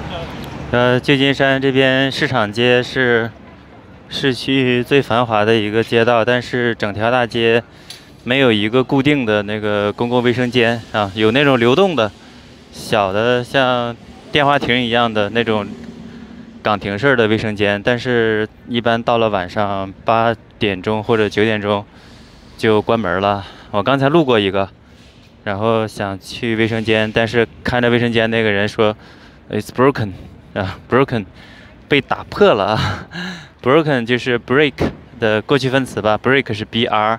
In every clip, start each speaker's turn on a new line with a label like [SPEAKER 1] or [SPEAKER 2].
[SPEAKER 1] 旧金山这边市场街是市区最繁华的一个街道，但是整条大街没有一个固定的那个公共卫生间啊，有那种流动的小的像电话亭一样的那种岗亭式的卫生间，但是一般到了晚上8点钟或者9点钟就关门了。我刚才路过一个，然后想去卫生间，但是看着卫生间那个人说，"It's broken." 啊，broken 被打破了啊，broken 就是 break 的过去分词吧，break 是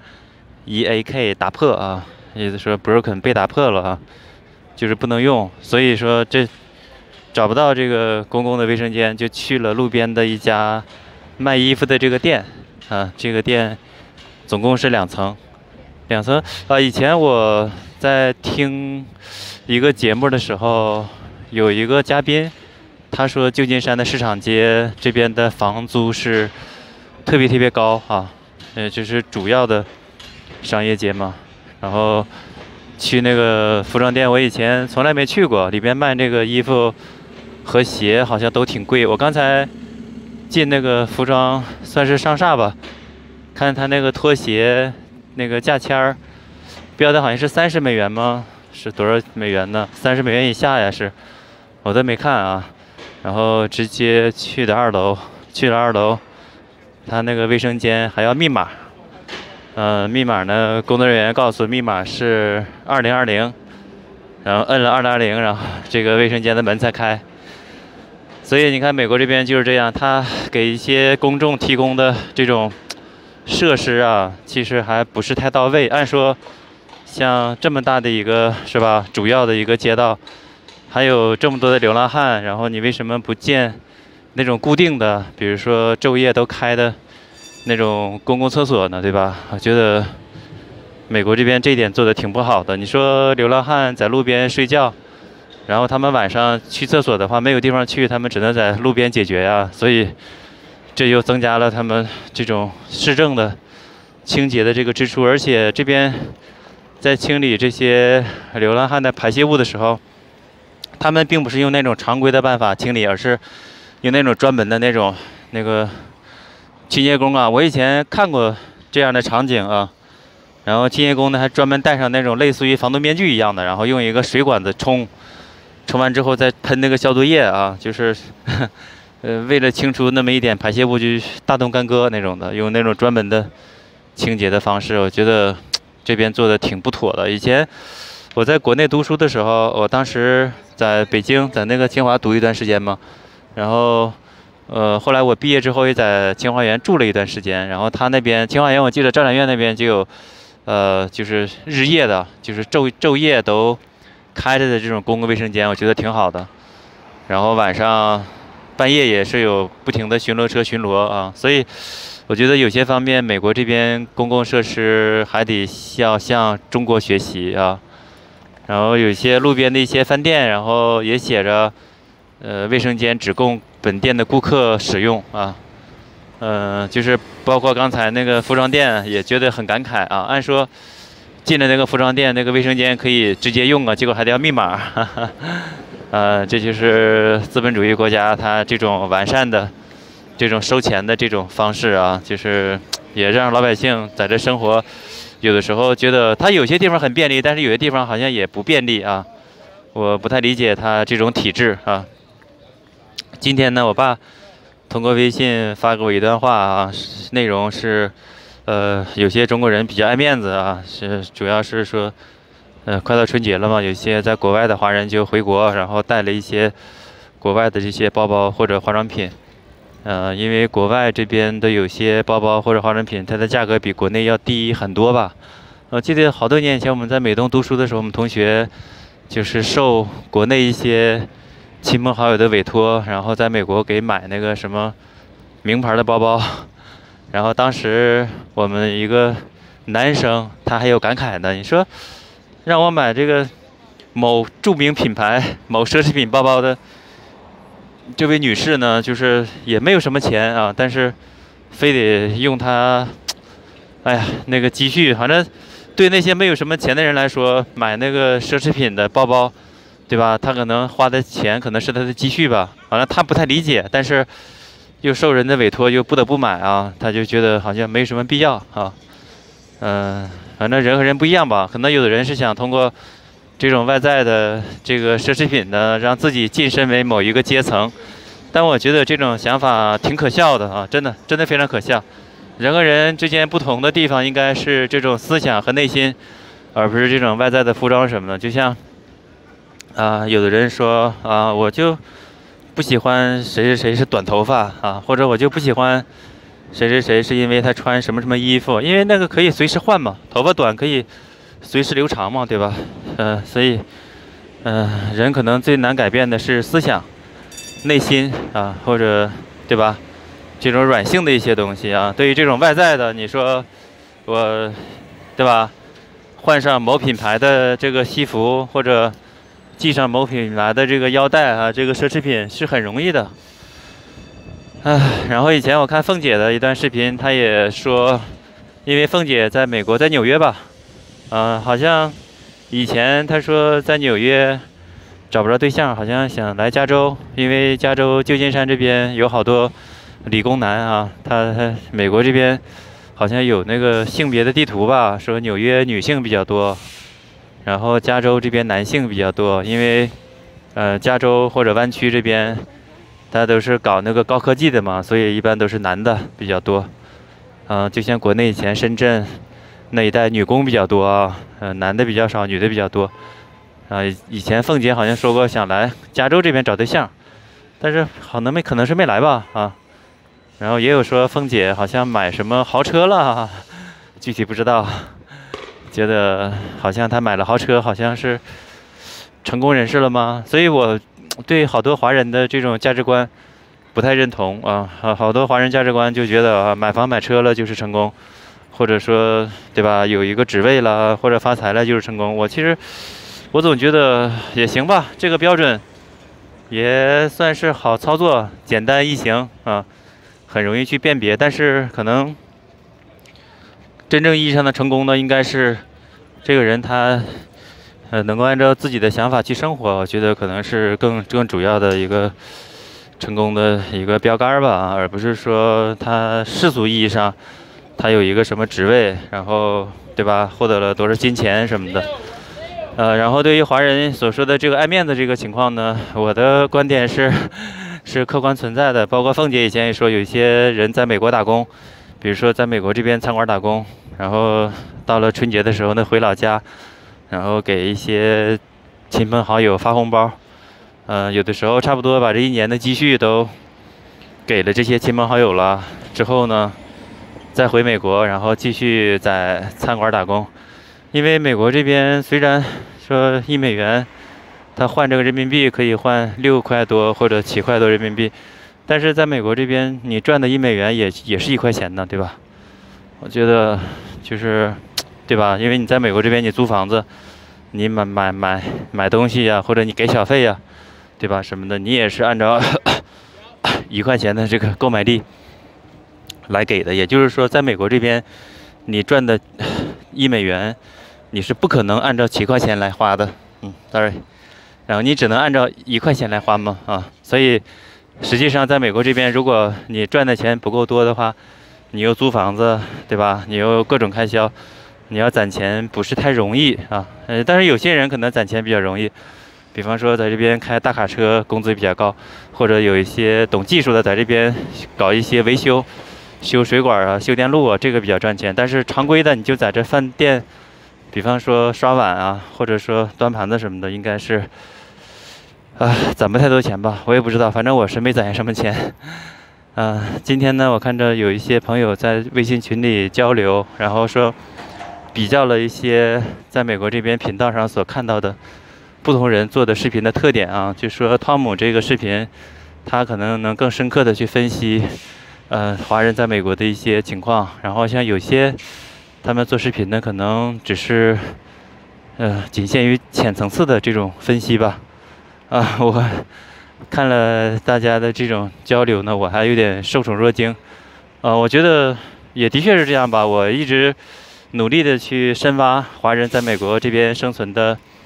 [SPEAKER 1] break 打破啊，意思说 broken 被打破了啊，就是不能用，所以说这找不到这个公共的卫生间，就去了路边的一家卖衣服的这个店啊，这个店总共是2层，两层啊。以前我在听一个节目的时候，有一个嘉宾。他说，旧金山的市场街这边的房租是特别高啊，就是主要的商业街嘛。然后去那个服装店，我以前从来没去过，里边卖那个衣服和鞋好像都挺贵。我刚才进那个服装算是上下吧，看他那个拖鞋那个价签儿，标的好像是30美元吗？是多少美元呢？30美元以下呀，是，我都没看啊。然后直接去的二楼，去了二楼，他那个卫生间还要密码，密码呢，工作人员告诉密码是2020，然后摁了2020，然后这个卫生间的门才开。所以你看，美国这边就是这样，他给一些公众提供的这种设施啊，其实还不是太到位。按说，像这么大的一个是吧，主要的一个街道。还有这么多的流浪汉，然后你为什么不建那种固定的，比如说昼夜都开的那种公共厕所呢？对吧？我觉得美国这边这一点做的挺不好的。你说流浪汉在路边睡觉，然后他们晚上去厕所的话没有地方去，他们只能在路边解决呀。所以这又增加了他们这种市政的清洁的这个支出，而且这边在清理这些流浪汉的排泄物的时候。他们并不是用那种常规的办法清理，而是用那种专门的那个清洁工啊。我以前看过这样的场景啊，然后清洁工呢还专门戴上那种类似于防毒面具一样的，然后用一个水管子冲完之后再喷那个消毒液啊，就是为了清除那么一点排泄物就大动干戈那种的，用那种专门的清洁的方式，我觉得这边做的挺不妥的。以前我在国内读书的时候，我当时在北京，在那个清华读一段时间嘛，然后，后来我毕业之后也在清华园住了一段时间，然后他那边清华园，我记得招展院那边就有，就是日夜的，就是昼夜都开着的这种公共卫生间，我觉得挺好的。然后晚上半夜也是有不停的巡逻车巡逻啊，所以我觉得有些方面美国这边公共设施还得要向中国学习啊。然后有些路边的一些饭店，然后也写着，卫生间只供本店的顾客使用啊，就是包括刚才那个服装店也觉得很感慨啊。按说进了那个服装店，那个卫生间可以直接用啊，结果还得要密码，这就是资本主义国家它这种完善的这种收钱的这种方式啊，就是也让老百姓在这生活。有的时候觉得它有些地方很便利，但是有些地方好像也不便利啊。我不太理解它这种体制啊。今天呢，我爸通过微信发给我一段话啊，内容是，有些中国人比较爱面子啊，是主要是说，快到春节了嘛，有些在国外的华人就回国，然后带了一些国外的这些包包或者化妆品。因为国外这边的有些包包或者化妆品，它的价格比国内要低很多吧。我记得好多年以前我们在美东读书的时候，我们同学就是受国内一些亲朋好友的委托，然后在美国给买那个什么名牌的包包。然后当时我们一个男生他还有感慨呢，你说让我买这个某著名品牌某奢侈品包包的。这位女士呢，就是也没有什么钱啊，但是非得用她，哎呀，那个积蓄，反正对那些没有什么钱的人来说，买那个奢侈品的包包， 对吧？他可能花的钱可能是他的积蓄吧，完了他不太理解，但是又受人的委托，又不得不买啊，他就觉得好像没什么必要啊。反正人和人不一样吧，可能有的人是想通过这种外在的这个奢侈品呢，让自己晋升为某一个阶层，但我觉得这种想法挺可笑的啊，真的真的非常可笑。人和人之间不同的地方应该是这种思想和内心，而不是这种外在的服装什么的。就像有的人说我就不喜欢谁谁谁是短头发啊，或者我就不喜欢谁谁谁是因为他穿什么什么衣服，因为那个可以随时换嘛，头发短可以随时留长嘛，对吧？所以人可能最难改变的是思想、内心啊，或者对吧？这种软性的一些东西啊，对于这种外在的，你说我对吧？换上某品牌的这个西服，或者系上某品牌的这个腰带啊，这个奢侈品是很容易的。然后以前我看凤姐的一段视频，她也说，因为凤姐在美国，在纽约吧，好像以前她说在纽约找不着对象，好像想来加州，因为加州旧金山这边有好多理工男啊，他美国这边好像有那个性别的地图吧，说纽约女性比较多，然后加州这边男性比较多，因为加州或者湾区这边，它都是搞那个高科技的嘛，所以一般都是男的比较多。就像国内以前深圳那一带女工比较多啊，男的比较少，女的比较多。以前凤姐好像说过想来加州这边找对象，但是可能是没来吧啊。然后也有说凤姐好像买什么豪车了，具体不知道。觉得好像她买了豪车，好像是成功人士了吗？所以我对好多华人的这种价值观不太认同啊。好多华人价值观就觉得买房买车了就是成功，或者说对吧，有一个职位了或者发财了就是成功。我总觉得也行吧，这个标准也算是好操作，简单易行啊，很容易去辨别。但是可能真正意义上的成功呢，应该是这个人他能够按照自己的想法去生活，我觉得可能是更主要的一个成功的一个标杆吧，而不是说他世俗意义上他有一个什么职位，然后对吧，获得了多少金钱什么的。然后对于华人所说的这个爱面子这个情况呢，我的观点是客观存在的。包括凤姐以前也说，有一些人在美国打工，比如说在美国这边餐馆打工，然后到了春节的时候呢回老家，然后给一些亲朋好友发红包，有的时候差不多把这一年的积蓄都给了这些亲朋好友了，之后呢再回美国，然后继续在餐馆打工。因为美国这边虽然说$1，它换这个人民币可以换6块多或者7块多人民币，但是在美国这边你赚的$1也是1块钱呢，对吧？我觉得就是对吧？因为你在美国这边你租房子，你买东西呀，或者你给小费呀，对吧？什么的，你也是按照1块钱的这个购买力来给的。也就是说，在美国这边你赚的$1，你是不可能按照7块钱来花的，sorry，然后你只能按照1块钱来花嘛，所以实际上在美国这边，如果你赚的钱不够多的话，你又租房子，对吧？你又各种开销，你要攒钱不是太容易啊。但是有些人可能攒钱比较容易，比方说在这边开大卡车，工资比较高，或者有一些懂技术的在这边搞一些维修，修水管啊，修电路啊，这个比较赚钱。但是常规的，你就在这饭店，比方说刷碗啊，或者说端盘子什么的，应该是攒不太多钱吧，我也不知道，反正我是没攒下什么钱。今天呢，我看着有一些朋友在微信群里交流，然后说比较了一些在美国这边频道上所看到的不同人做的视频的特点啊，就说汤姆这个视频，他可能能更深刻的去分析华人在美国的一些情况，然后像有些他们做视频呢，可能只是仅限于浅层次的这种分析吧。我看了大家的这种交流呢，我还有点受宠若惊。我觉得也的确是这样吧。我一直努力的去深挖华人在美国这边生存的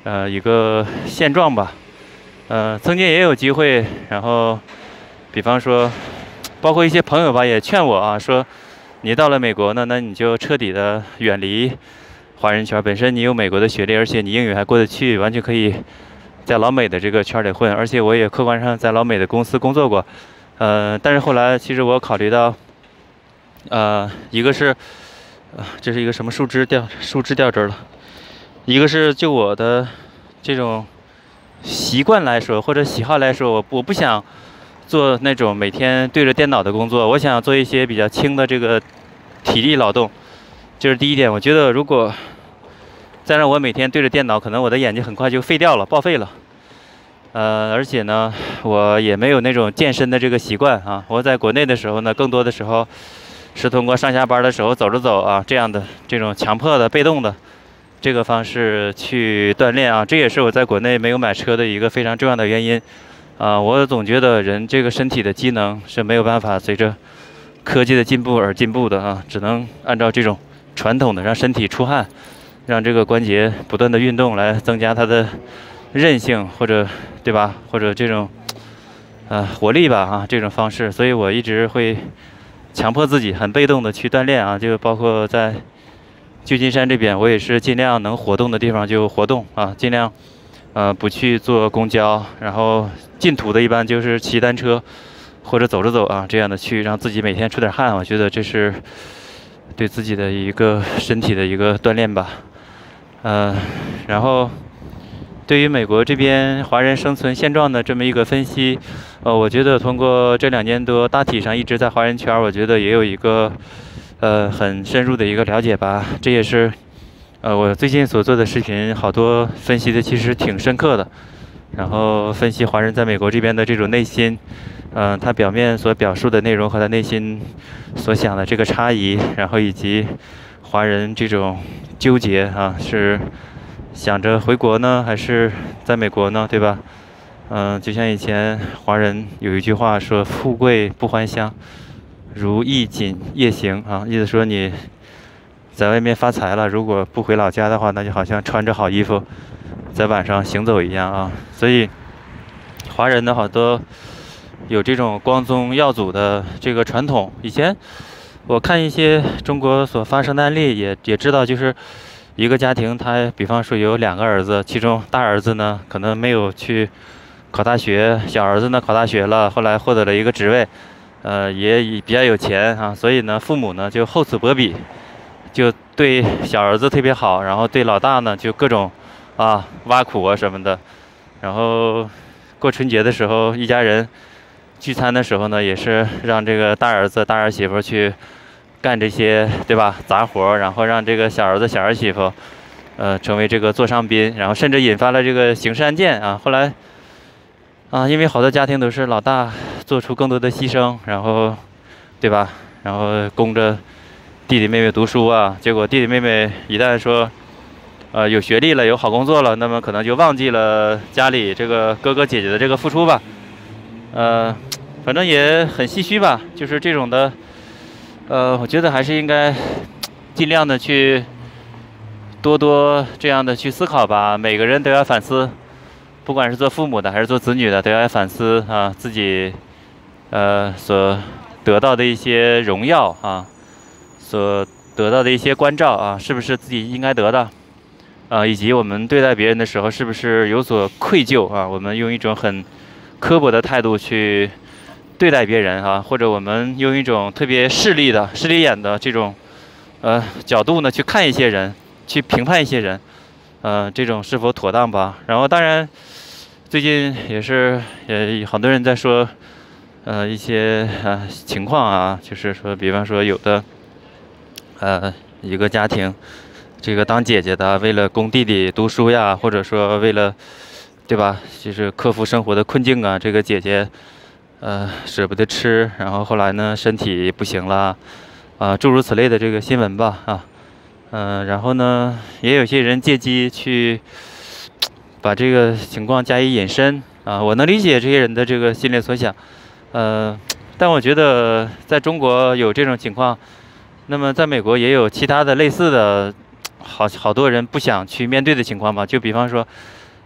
[SPEAKER 1] 一个现状吧。曾经也有机会，然后比方说，包括一些朋友吧，也劝我啊，说你到了美国呢，那你就彻底的远离华人圈。本身你有美国的学历，而且你英语还过得去，完全可以在老美的这个圈里混。而且我也客观上在老美的公司工作过。但是后来其实我考虑到，一个是，这是一个什么树枝掉这儿了，一个是就我的这种习惯来说，或者喜好来说，我不想做那种每天对着电脑的工作，我想做一些比较轻的这个体力劳动，这是第一点。我觉得如果再让我每天对着电脑，可能我的眼睛很快就废掉了，报废了。而且呢，我也没有那种健身的这个习惯啊。我在国内的时候呢，更多的时候是通过上下班的时候走着走啊，这样的这种强迫的、被动的这个方式去锻炼啊。这也是我在国内没有买车的一个非常重要的原因啊。我总觉得人这个身体的机能是没有办法随着科技的进步而进步的啊，只能按照这种传统的让身体出汗，让这个关节不断的运动来增加它的韧性，或者对吧？或者这种活力吧啊，这种方式，所以我一直会强迫自己很被动的去锻炼啊，就包括在旧金山这边，我也是尽量能活动的地方就活动啊，尽量不去坐公交，然后近途的一般就是骑单车或者走着走啊，这样的去让自己每天出点汗，我觉得这是对自己的一个身体的一个锻炼吧。然后对于美国这边华人生存现状的这么一个分析，我觉得通过这2年多，大体上一直在华人圈，我觉得也有一个很深入的一个了解吧。这也是我最近所做的视频，好多分析的其实挺深刻的。然后分析华人在美国这边的这种内心，他表面所表述的内容和他内心所想的这个差异，然后以及华人这种纠结啊，是想着回国呢，还是在美国呢，对吧？就像以前华人有一句话说：“富贵不还乡，如衣锦夜行”啊，意思说你在外面发财了，如果不回老家的话，那就好像穿着好衣服在晚上行走一样啊。所以华人的好多有这种光宗耀祖的这个传统。以前我看一些中国所发生的案例，也知道，就是一个家庭，他比方说有2个儿子，其中大儿子呢可能没有去考大学，小儿子呢考大学了，后来获得了一个职位，也比较有钱啊，所以呢父母呢就厚此薄彼，就对小儿子特别好，然后对老大呢就各种挖苦啊什么的。然后过春节的时候，一家人聚餐的时候呢，也是让这个大儿子、大儿媳妇去干这些，对吧？杂活，然后让这个小儿子、小儿媳妇，成为这个座上宾，然后甚至引发了这个刑事案件啊。后来因为好多家庭都是老大做出更多的牺牲，然后，对吧？然后供着弟弟妹妹读书啊，结果弟弟妹妹一旦说，有学历了，有好工作了，那么可能就忘记了家里这个哥哥姐姐的这个付出吧。反正也很唏嘘吧，就是这种的。我觉得还是应该尽量的去多这样的去思考吧。每个人都要反思，不管是做父母的还是做子女的，都要反思自己所得到的一些荣耀啊，所得到的一些关照啊，是不是自己应该得的以及我们对待别人的时候是不是有所愧疚啊？我们用一种很刻薄的态度去对待别人或者我们用一种特别势利眼的这种角度呢去看一些人，去评判一些人，这种是否妥当吧？然后当然最近也好多人在说一些情况就是说比方说有的一个家庭，这个当姐姐的为了供弟弟读书呀，或者说为了对吧，就是克服生活的困境这个姐姐舍不得吃，然后后来呢身体不行了诸如此类的这个新闻吧然后呢也有些人借机去把这个情况加以引申我能理解这些人的这个心理所想但我觉得在中国有这种情况，那么在美国也有其他的类似的好多人不想去面对的情况吧，就比方说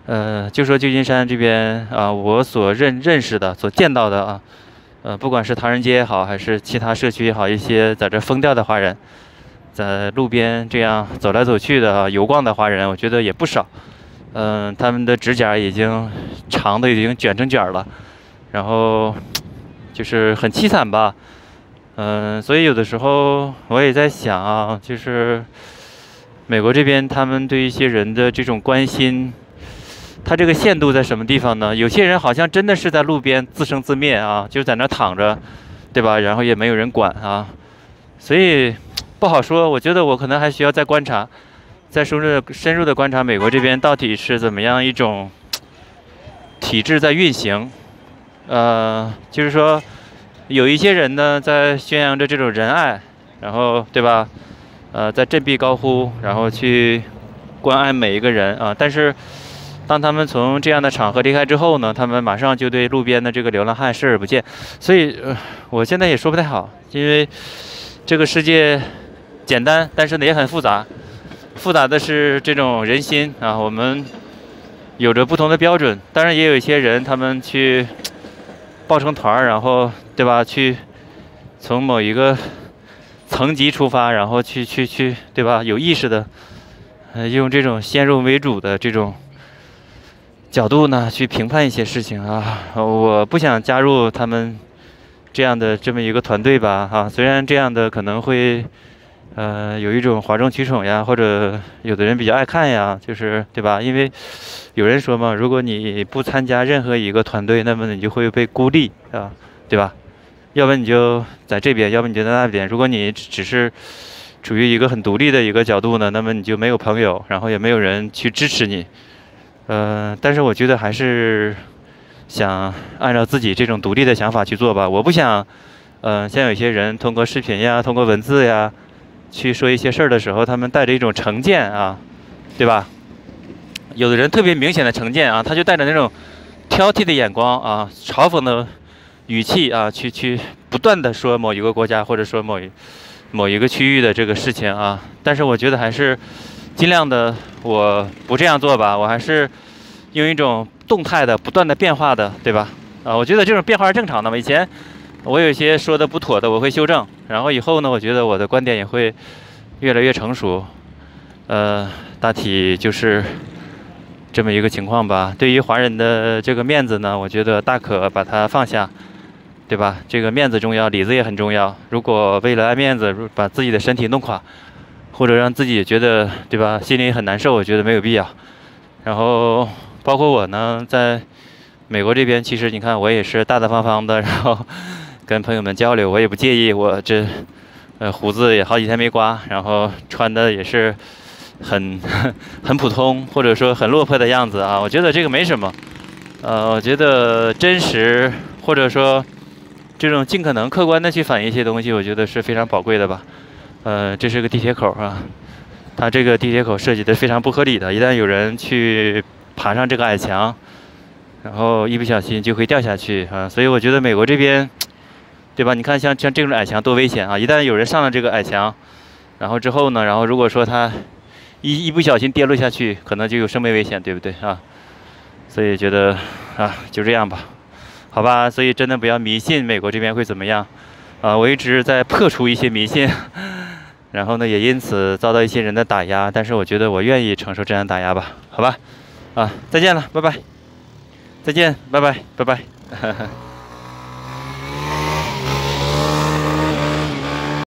[SPEAKER 1] 就说旧金山这边啊，我所认识的、所见到的啊，不管是唐人街也好，还是其他社区也好，一些在这疯掉的华人，在路边这样走来走去的啊游逛的华人，我觉得也不少。他们的指甲已经长的已经卷成卷儿了，然后就是很凄惨吧。所以有的时候我也在想啊，就是美国这边他们对一些人的这种关心，他这个限度在什么地方呢？有些人好像真的是在路边自生自灭啊，就在那躺着，对吧？然后也没有人管啊，所以不好说。我觉得我可能还需要再观察，再深入的观察美国这边到底是怎么样一种体制在运行。就是说，有一些人呢在宣扬着这种仁爱，然后对吧？在振臂高呼，然后去关爱每一个人啊。但是，当他们从这样的场合离开之后呢，他们马上就对路边的这个流浪汉视而不见。所以，我现在也说不太好，因为这个世界简单，但是呢也很复杂。复杂的是这种人心啊，我们有着不同的标准。当然，也有一些人他们去抱成团儿，然后对吧？去从某一个层级出发，然后去，对吧？有意识的，用这种先入为主的这种角度呢，去评判一些事情啊。我不想加入他们这么一个团队吧，哈。虽然这样的可能会，有一种哗众取宠呀，或者有的人比较爱看呀，就是对吧？因为有人说嘛，如果你不参加任何一个团队，那么你就会被孤立啊，对吧？要不然你就在这边，要不你就在那边。如果你只是处于一个很独立的一个角度呢，那么你就没有朋友，然后也没有人去支持你。但是我觉得还是想按照自己这种独立的想法去做吧。我不想，像有些人通过视频呀、通过文字呀去说一些事儿的时候，他们带着一种成见啊，对吧？有的人特别明显的成见啊，他就带着那种挑剔的眼光啊、嘲讽的语气啊，去不断的说某一个国家或者说某一个区域的这个事情啊。但是我觉得还是尽量的我不这样做吧，我还是用一种动态的、不断的变化的，对吧？我觉得这种变化是正常的嘛。以前我有一些说的不妥的，我会修正，然后以后呢，我觉得我的观点也会越来越成熟。大体就是这么一个情况吧。对于华人的这个面子呢，我觉得大可把它放下。对吧？这个面子重要，里子也很重要。如果为了爱面子，把自己的身体弄垮，或者让自己觉得，对吧，心里很难受，我觉得没有必要。然后，包括我呢，在美国这边，其实你看，我也是大大方方的，然后跟朋友们交流，我也不介意我这，胡子也好几天没刮，然后穿的也是很很普通，或者说很落魄的样子啊。我觉得这个没什么。我觉得真实，或者说这种尽可能客观的去反映一些东西，我觉得是非常宝贵的吧。这是个地铁口啊，它这个地铁口设计的非常不合理的，一旦有人去爬上这个矮墙，然后一不小心就会掉下去啊。所以我觉得美国这边，对吧？你看像这种矮墙多危险啊！一旦有人上了这个矮墙，然后之后呢，然后如果说他一不小心跌落下去，可能就有生命危险，对不对啊？所以觉得啊，就这样吧。好吧，所以真的不要迷信美国这边会怎么样，我一直在破除一些迷信，然后呢，也因此遭到一些人的打压，但是我觉得我愿意承受这样打压吧，好吧，再见了，拜拜，再见，拜拜，拜拜。